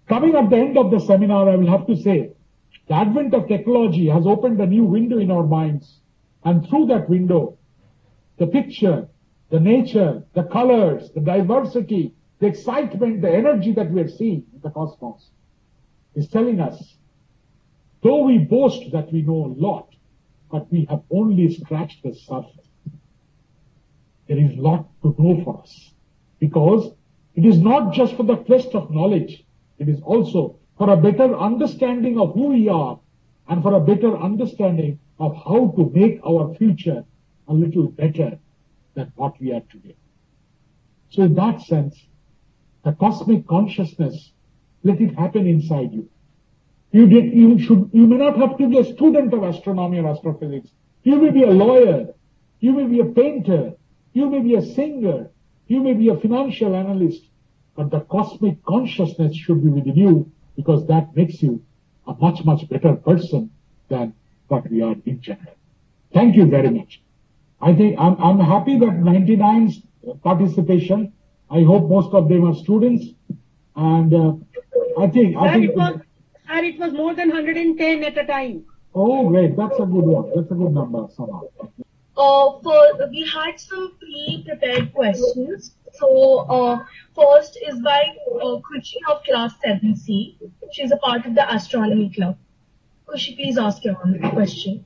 Coming at the end of the seminar, I will have to say, the advent of technology has opened a new window in our minds. And through that window, the picture, the nature, the colors, the diversity, the excitement, the energy that we are seeing in the cosmos is telling us, though we boast that we know a lot, but we have only scratched the surface. There is a lot to know for us, because it is not just for the quest of knowledge, it is also for a better understanding of who we are and for a better understanding of how to make our future a little better than what we are today. So in that sense, the cosmic consciousness, let it happen inside you. You may not have to be a student of astronomy or astrophysics. You may be a lawyer, you may be a painter, you may be a singer, you may be a financial analyst, but the cosmic consciousness should be within you, because that makes you a much, much better person than what we are in general. Thank you very much. I think I'm happy that 99's participation. I hope most of them are students, and I think it was more than 110 at a time. Oh, great! That's a good one. That's a good number, somehow. We had some pre-prepared questions. So first is by Khushi of class 7C. She's a part of the astronomy club. Khushi, please ask your question.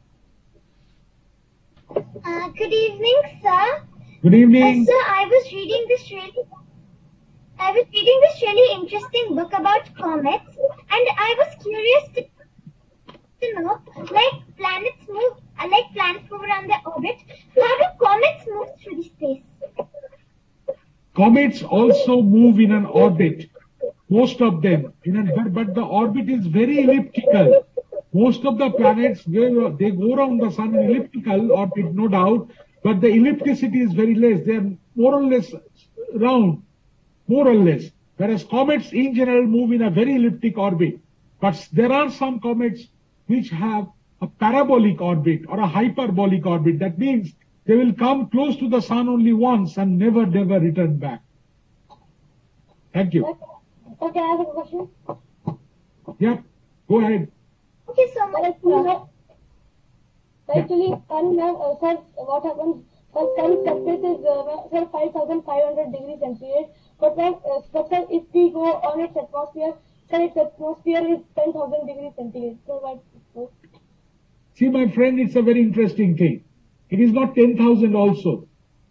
Good evening, sir. Good evening. Sir, I was reading this really interesting book about comets, and I was curious to know, like planets move around their orbit, how do comets move through the space? Comets also move in an orbit, most of them, but the orbit is very elliptical. Most of the planets, they go around the sun in elliptical orbit, no doubt, but the ellipticity is very less. They are more or less round, more or less, whereas comets in general move in a very elliptic orbit. But there are some comets which have a parabolic orbit or a hyperbolic orbit. That means they will come close to the sun only once and never return back. Thank you. Okay, I have a question. Yeah, go ahead. Okay, so much. Actually, sir, what happens? Sun surface is 5,500 degrees centigrade. But sir, if we go on its atmosphere, sir, its atmosphere is 10,000 degrees centigrade. So what? See, my friend, it's a very interesting thing. It is not 10,000 also.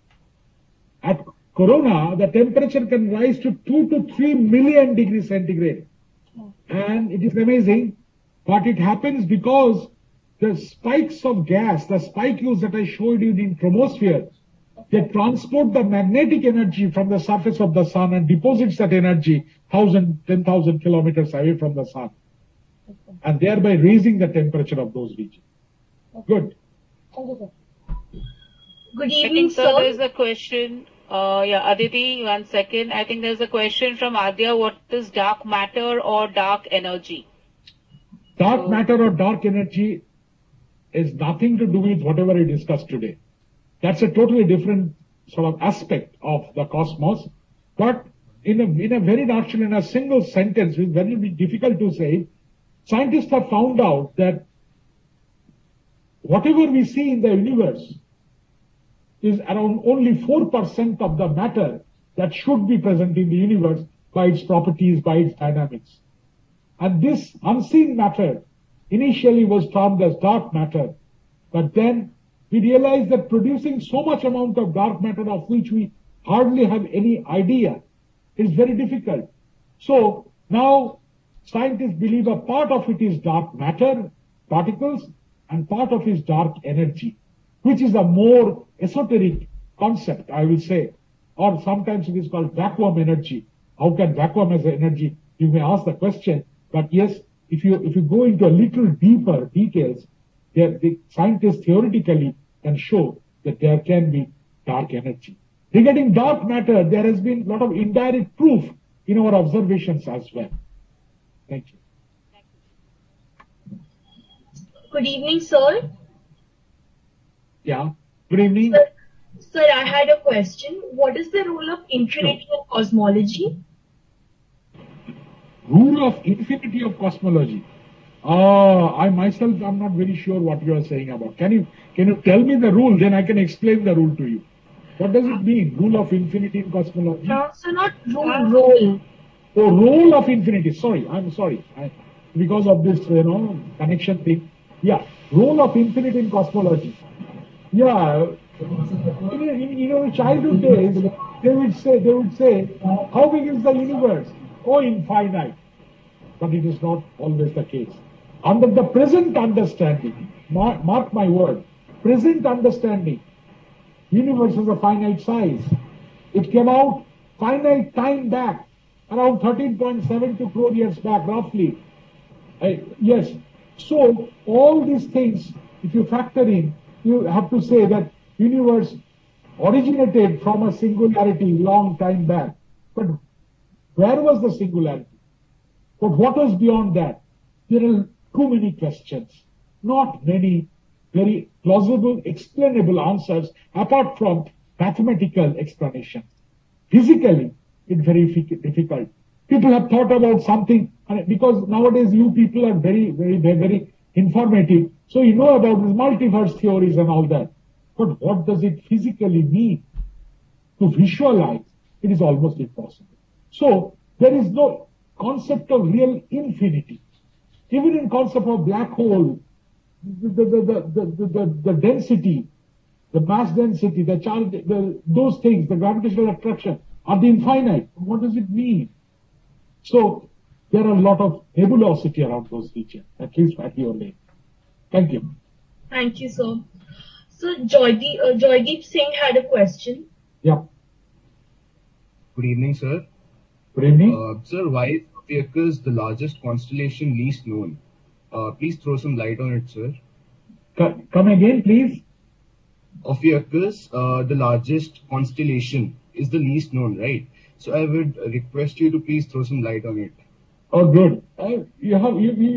At Corona, the temperature can rise to 2 to 3 million degrees centigrade. And it is amazing, but it happens because the spikes of gas, the spicules that I showed you in chromosphere, they transport the magnetic energy from the surface of the sun and deposits that energy 10,000 kilometers away from the sun, and thereby raising the temperature of those regions. Good. Thank you, sir. Good evening, I think, sir. There's a question. Aditi, 1 second. I think there's a question from Adya. What is dark matter or dark energy? Dark matter or dark energy is nothing to do with whatever we discussed today. That's a totally different sort of aspect of the cosmos. But in a very nutshell, in a single sentence, it's very difficult to say. Scientists have found out that whatever we see in the universe is around only 4% of the matter that should be present in the universe by its properties, by its dynamics. And this unseen matter initially was termed as dark matter, but then we realized that producing so much amount of dark matter of which we hardly have any idea is very difficult. So now scientists believe a part of it is dark matter, particles, and part of it is dark energy, which is a more esoteric concept, I will say, or sometimes it is called vacuum energy. How can vacuum as energy? You may ask the question, but yes, if you go into a little deeper details, the scientists theoretically can show that there can be dark energy. Regarding dark matter, there has been a lot of indirect proof in our observations as well. Thank you. Good evening, sir. Yeah, good evening. Sir, I had a question. What is the role of infinity in cosmology? Rule of infinity of cosmology. I myself am not very sure what you are saying about. Can you tell me the rule? Then I can explain the rule to you. What does it mean? Rule of infinity in cosmology? No, so not rule, role. Oh, role of infinity. Sorry, I'm sorry. Because of this, connection thing. Yeah, role of infinity in cosmology. Yeah, in childhood days, they would say, how big is the universe? Oh, infinite. But it is not always the case. Under the present understanding, mark my word, present understanding, universe has a finite size. It came out finite time back, around 13.72 crore years back, roughly. Yes. So all these things, if you factor in, you have to say that universe originated from a singularity long time back. But where was the singularity? But what was beyond that? There are too many questions, not many very plausible, explainable answers apart from mathematical explanations. Physically, it's very difficult. People have thought about something, because nowadays you people are very informative, so you know about these multiverse theories and all that. But what does it physically mean? To visualize, it is almost impossible. So there is no concept of real infinity. Even in concept of black hole, the density, the mass density, the charge, those things, the gravitational attraction, are the infinite. What does it mean? So there are a lot of nebulosity around those regions, at least at your lane. Thank you. Thank you, sir. So Joydeep Singh had a question. Yeah. Good evening, sir. Good evening. Sir, why is Ophiuchus the largest constellation least known? Please throw some light on it, sir. Come again, please. Ophiuchus, the largest constellation, is the least known, right? So I would request you to please throw some light on it. Oh, good. You have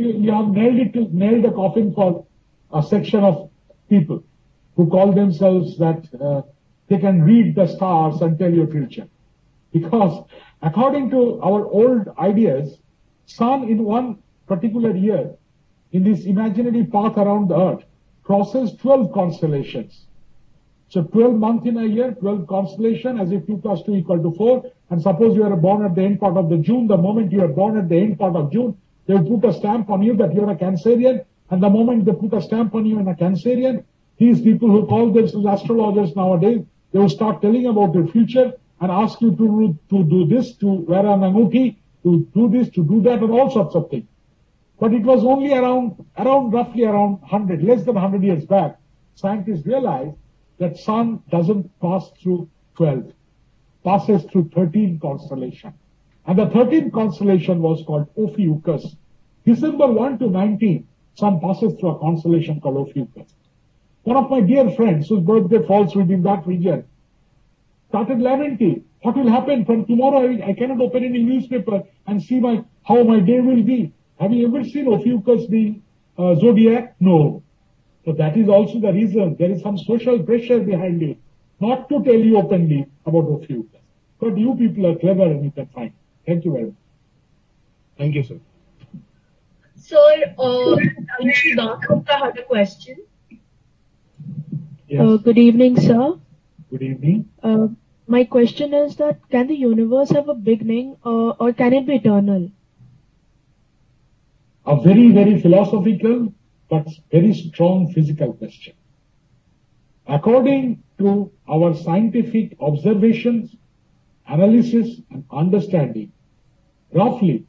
nailed the coffin for a section of people who call themselves that they can read the stars and tell your future. Because according to our old ideas, sun in one particular year, in this imaginary path around the earth, crosses 12 constellations. So 12 months in a year, 12 constellation, as if 2 plus 2 equal to 4. And suppose you are born at the end part of the June, the moment you are born at the end part of June, they will put a stamp on you that you are a Cancerian. And the moment they put a stamp on you in a Cancerian, these people who call themselves astrologers nowadays, they will start telling about your future and ask you to do this, to wear an anguti, to do this, to do that, and all sorts of things. But it was only roughly around 100, less than 100 years back, scientists realized that sun doesn't pass through 12, passes through 13 constellations. And the 13th constellation was called Ophiuchus. December 1 to 19, sun passes through a constellation called Ophiuchus. One of my dear friends whose birthday falls within that region started lamenting. What will happen from tomorrow? I cannot open any newspaper and see how my day will be. Have you ever seen Ophiuchus being zodiac? No. So that is also the reason. There is some social pressure behind it, not to tell you openly about Ophiuchus. But you people are clever and you can find. Thank you very much. Thank you, sir. Sir, Ayushi Gupta had a question. Yes. Good evening, sir. Good evening. My question is that can the universe have a beginning or can it be eternal? A very philosophical but very strong physical question. According to our scientific observations, analysis and understanding, roughly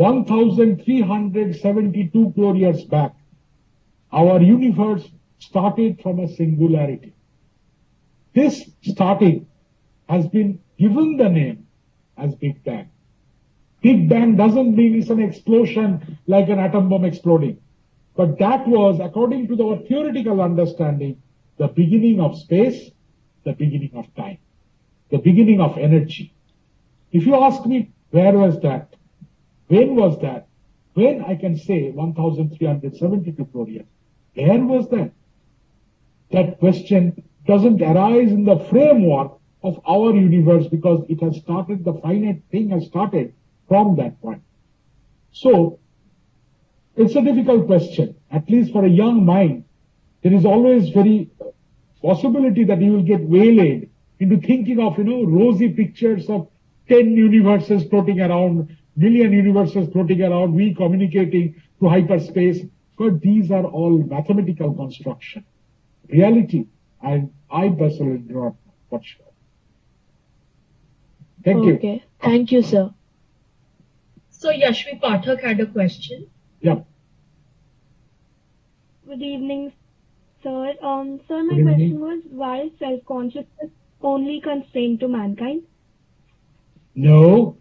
1,372 crore years back, our universe started from a singularity. This starting has been given the name as Big Bang. Big Bang doesn't mean it's an explosion like an atom bomb exploding. But that was, according to our theoretical understanding, the beginning of space, the beginning of time, the beginning of energy. If you ask me, where was that? When was that? When I can say 1,372 crore years. Where was that? That question doesn't arise in the framework of our universe because it has started, the finite thing has started from that point. So, it's a difficult question. At least for a young mind, there is always very possibility that you will get waylaid into thinking of, rosy pictures of 10 universes floating around, million universes floating around, we communicating to hyperspace. But these are all mathematical construction. Reality, and I personally do not know for sure. Thank you. Okay. Thank you, sir. So Yashvi Pathak had a question. Yeah. Good evening, sir. Sir, my Good evening. question was, why is self-consciousness only constrained to mankind? No.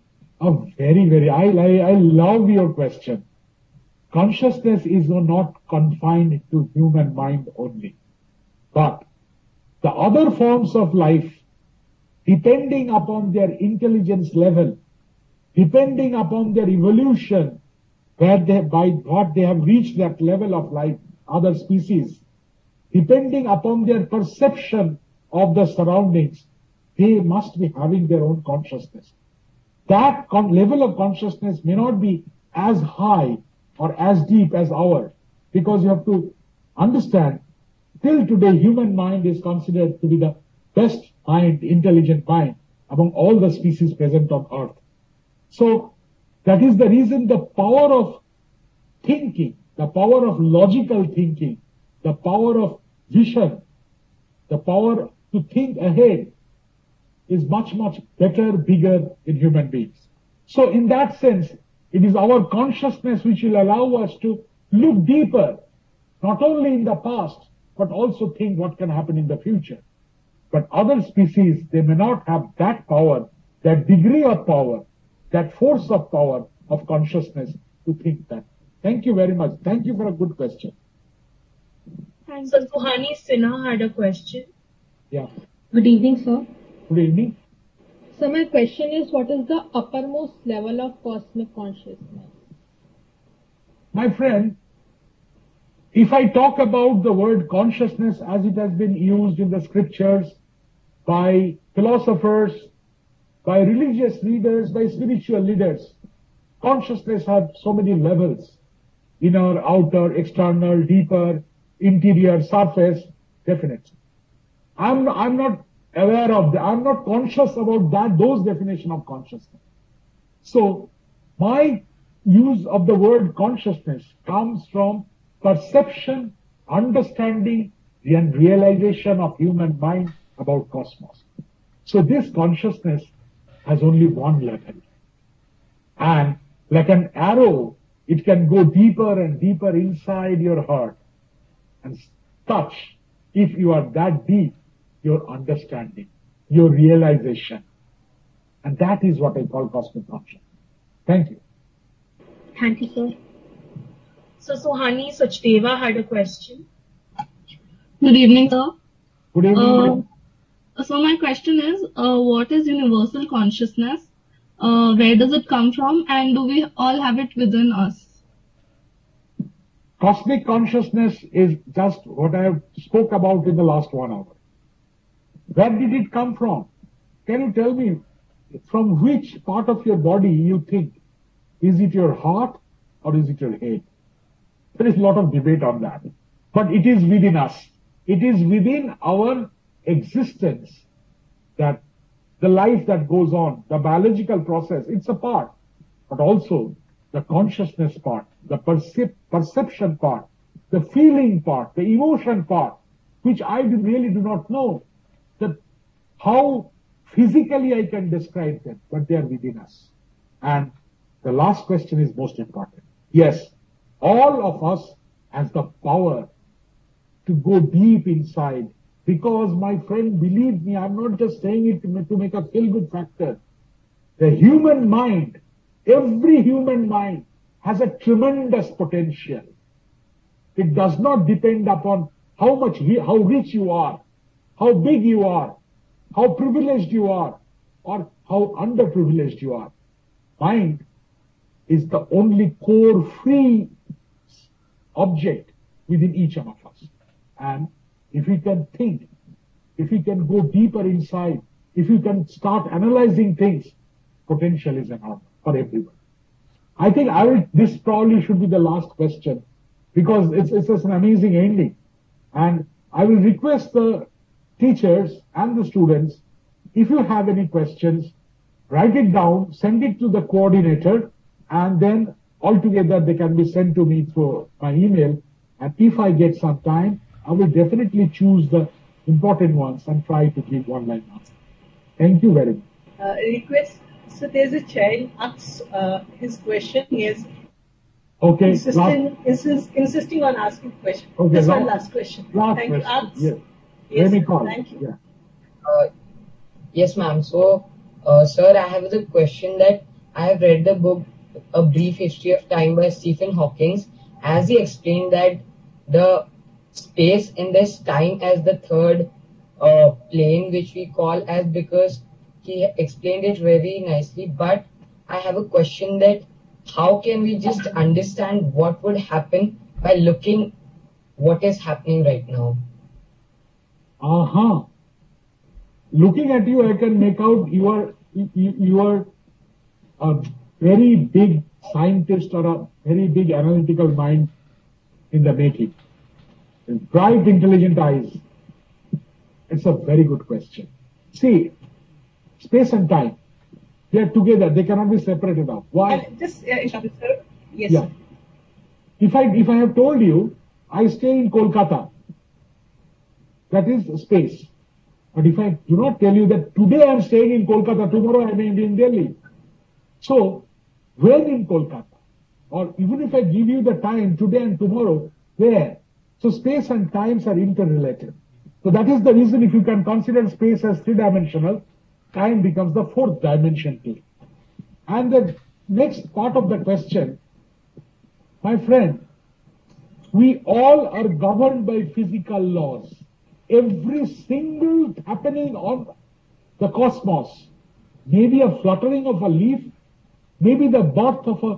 I love your question. Consciousness is not confined to human mind only. But the other forms of life, depending upon their intelligence level, depending upon their evolution, by what they have reached that level of life, other species, depending upon their perception of the surroundings, they must be having their own consciousness. That level of consciousness may not be as high or as deep as ours, because you have to understand, till today human mind is considered to be the best mind, intelligent mind among all the species present on earth. So that is the reason the power of thinking, the power of logical thinking, the power of vision, the power to think ahead is much, much better, bigger in human beings. So in that sense, it is our consciousness which will allow us to look deeper, not only in the past, but also think what can happen in the future. But other species, they may not have that power, that degree of power, that force of power of consciousness to think that. Thank you very much. Thank you for a good question. Thank So you. Suhani Sinha had a question. Yeah. Good evening, sir. Good evening. So my question is, what is the uppermost level of cosmic consciousness? My friend, if I talk about the word consciousness as it has been used in the scriptures by philosophers, by religious leaders, by spiritual leaders, consciousness has so many levels: inner, outer, external, deeper, interior, surface, definite. I'm not aware of that. I'm not conscious about those definition of consciousness. So my use of the word consciousness comes from perception, understanding, and realization of human mind about cosmos. So this consciousness has only one level. And like an arrow, it can go deeper and deeper inside your heart and touch, if you are that deep, your understanding, your realization. And that is what I call cosmic consciousness. Thank you. Thank you, sir. So Suhani Sachdeva had a question. Good evening, sir. Good evening. So my question is, what is universal consciousness? Where does it come from, and do we all have it within us? Cosmic consciousness is just what I have spoke about in the last 1 hour. Where did it come from? Can you tell me from which part of your body you think? Is it your heart or is it your head? There is a lot of debate on that. But it is within us. It is within our existence that the life that goes on, the biological process, it's a part. But also the consciousness part, the perception part, the feeling part, the emotion part, which I really do not know that how physically I can describe them, but they are within us. And the last question is most important. Yes, all of us has the power to go deep inside, because my friend, believe me, I'm not just saying it to make a feel-good factor. The human mind, every human mind has a tremendous potential. It does not depend upon how rich you are, how big you are, how privileged you are, or how underprivileged you are. Mind is the only core free object within each one of us. And if we can think, if we can go deeper inside, if we can start analyzing things, potential is enormous for everyone. I think this probably should be the last question because it's just an amazing ending. And I will request the teachers and the students, if you have any questions, write it down, send it to the coordinator, and then altogether they can be sent to me through my email. And if I get some time, I will definitely choose the important ones and try to give one-line answer. Thank you very much. Request. So there's a child asks his question. He is insisting on asking question. Okay, this one last question. Thank you. Aks. Yes. Yes, Thank you. Yeah. Yes, ma'am. So, sir, I have the question that I have read the book A Brief History of Time by Stephen Hawking. As he explained that the space in this time as the third plane, which we call as, because he explained it very nicely. But I have a question that how can we just understand what would happen by looking what is happening right now? Looking at you, I can make out you are a very big scientist or a very big analytical mind in the making. Bright, intelligent eyes. It's a very good question. See, space and time, they are together. They cannot be separated out. Why? Just sir. Yes. Yeah. If I have told you, I stay in Kolkata, that is space. But if I do not tell you that today I am staying in Kolkata, tomorrow I may be in Delhi. So, where in Kolkata? Or even if I give you the time today and tomorrow, where? So space and times are interrelated. So that is the reason if you can consider space as three-dimensional, time becomes the fourth dimension too. And the next part of the question, my friend, we all are governed by physical laws. Every single happening on the cosmos, maybe a fluttering of a leaf, maybe the birth of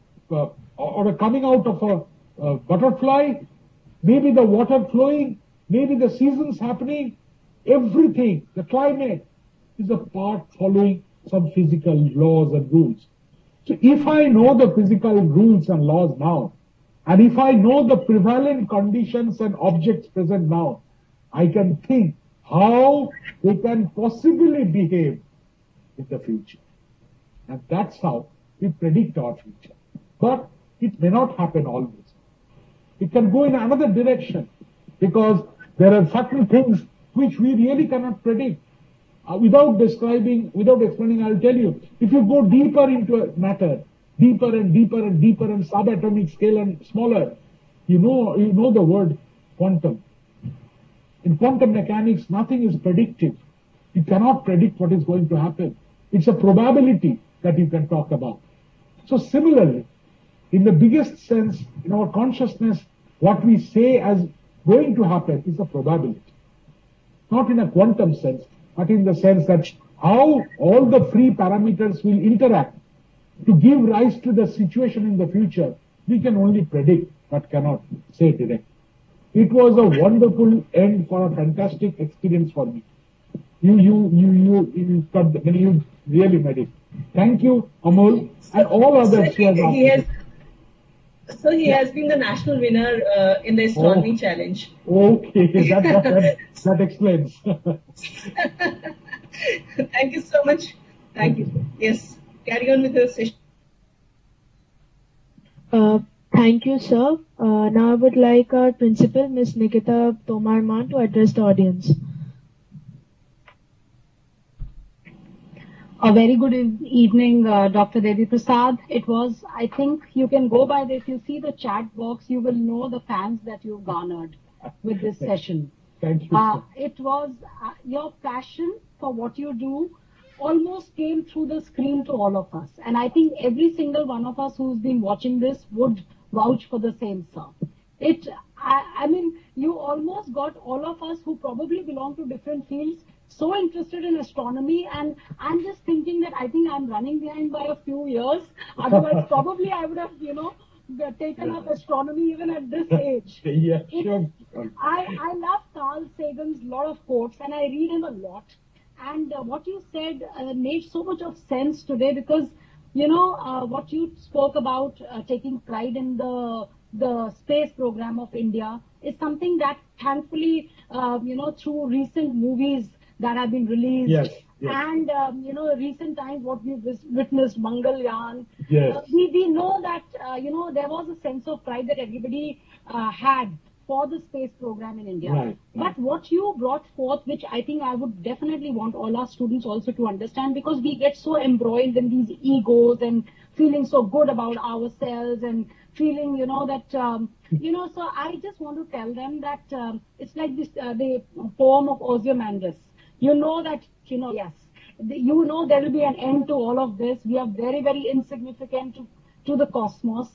or a coming out of a butterfly, maybe the water flowing, maybe the seasons happening, everything, the climate is a part following some physical laws and rules. So if I know the physical rules and laws now, and if I know the prevalent conditions and objects present now, I can think how they can possibly behave in the future. And that's how we predict our future. But it may not happen always. It can go in another direction because there are certain things which we really cannot predict. Without explaining, I'll tell you, if you go deeper into matter, deeper and deeper and deeper and subatomic scale and smaller, you know the word quantum. In quantum mechanics, nothing is predictive. You cannot predict what is going to happen. It's a probability that you can talk about. So similarly, in the biggest sense, in our consciousness, what we say as going to happen is a probability. Not in a quantum sense, but in the sense that how all the free parameters will interact to give rise to the situation in the future, we can only predict, but cannot say directly. It was a wonderful end for a fantastic experience for me. You really made it. Thank you, Amol, and all others who have So he has been the national winner in the astronomy challenge. Okay, that explains. Thank you so much. Thank you. Yes, carry on with the session. Thank you, sir. Now I would like our principal, Ms. Nikita Tomarman, to address the audience. A very good evening, Dr. Devi Prasad. It was, I think you can go by this. If you see the chat box, you will know the fans that you've garnered with this session. Thank you. It was your passion for what you do almost came through the screen to all of us. And I think every single one of us who's been watching this would vouch for the same, sir. I mean, you almost got all of us who probably belong to different fields so interested in astronomy, and I'm just thinking that I think I'm running behind by a few years. Otherwise, probably I would have, taken up astronomy even at this age. Yeah, sure. I love Carl Sagan's lot of quotes, and I read him a lot. And what you said made so much of sense today because, what you spoke about taking pride in the space program of India is something that thankfully, through recent movies that have been released. Yes. Yes. And, recent times what we've witnessed, Mangalyaan. Yes. We know that, there was a sense of pride that everybody had for the space program in India. Right. But what you brought forth, which I think I would definitely want all our students also to understand, because we get so embroiled in these egos and feeling so good about ourselves and feeling, that, so I just want to tell them that it's like this, the poem of Ozymandias. You know that, yes, you know there will be an end to all of this. We are very, very insignificant to the cosmos.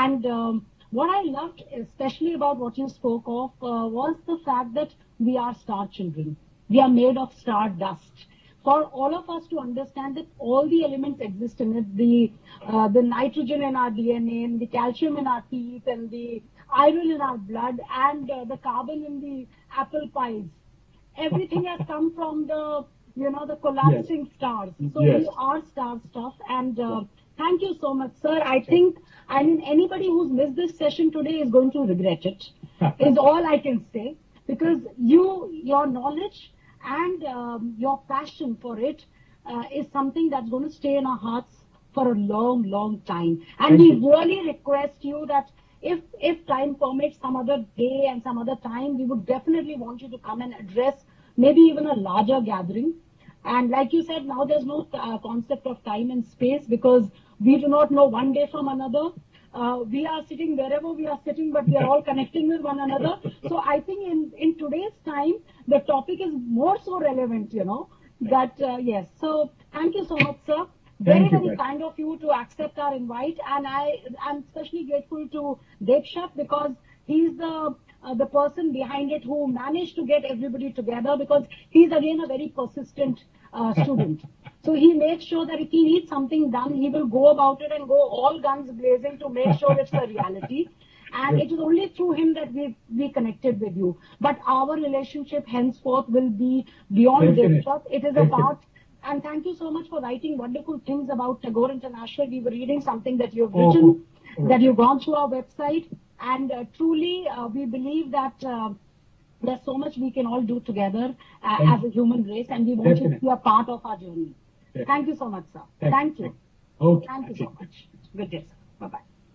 And what I loved, especially about what you spoke of, was the fact that we are star children. We are made of star dust. For all of us to understand that all the elements exist in it, the nitrogen in our DNA, and the calcium in our teeth, and the iron in our blood, and the carbon in the apple pies. Everything has come from the collapsing stars. So we are star stuff. And thank you so much, sir. I think, anybody who's missed this session today is going to regret it, is all I can say. Because your knowledge and your passion for it is something that's going to stay in our hearts for a long, long time. And we really request you that if time permits, some other day and some other time, we would definitely want you to come and address maybe even a larger gathering. And like you said, now there's no concept of time and space, because we do not know one day from another. We are sitting wherever we are sitting, but we are all connecting with one another. So I think in today's time, the topic is more so relevant, that, yes. So thank you so much, sir. Very, very kind of you to accept our invite. And I'm especially grateful to Dekshat, because he's the person behind it who managed to get everybody together, because he's again a very persistent student. So he makes sure that if he needs something done, he will go about it and go all guns blazing to make sure it's a reality. And it is only through him that we connected with you. But our relationship henceforth will be beyond this. It is about, and thank you so much for writing wonderful things about Tagore International. We were reading something that you've written, that you've gone through our website. And truly, we believe that there's so much we can all do together as a human race, and we want you to be a part of our journey. Thank you so much, sir. Thank you. Thank you so much. Good day, sir.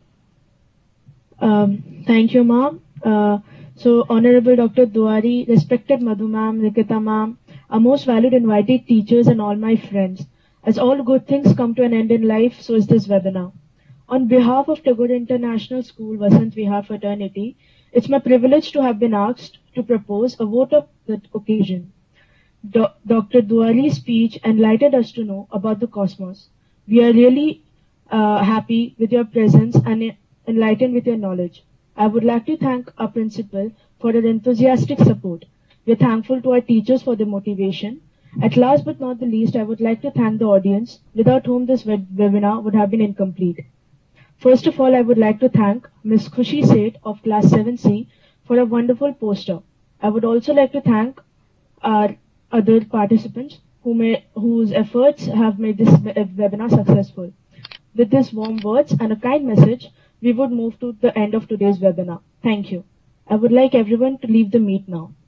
Bye-bye. Thank you, ma'am. So, Honorable Dr. Duari, respected Madhu ma'am, Nikita ma'am, our most valued invited teachers and all my friends. As all good things come to an end in life, so is this webinar. On behalf of Tagore International School, Vasant Vihar Fraternity, it's my privilege to have been asked to propose a vote of the occasion. Dr. Duari's speech enlightened us to know about the cosmos. We are really happy with your presence and enlightened with your knowledge. I would like to thank our principal for her enthusiastic support. We are thankful to our teachers for their motivation. At last but not the least, I would like to thank the audience, without whom this webinar would have been incomplete. First of all, I would like to thank Ms. Khushi Seth of Class 7C for a wonderful poster. I would also like to thank our other participants whose efforts have made this webinar successful. With these warm words and a kind message, we would move to the end of today's webinar. Thank you. I would like everyone to leave the meet now.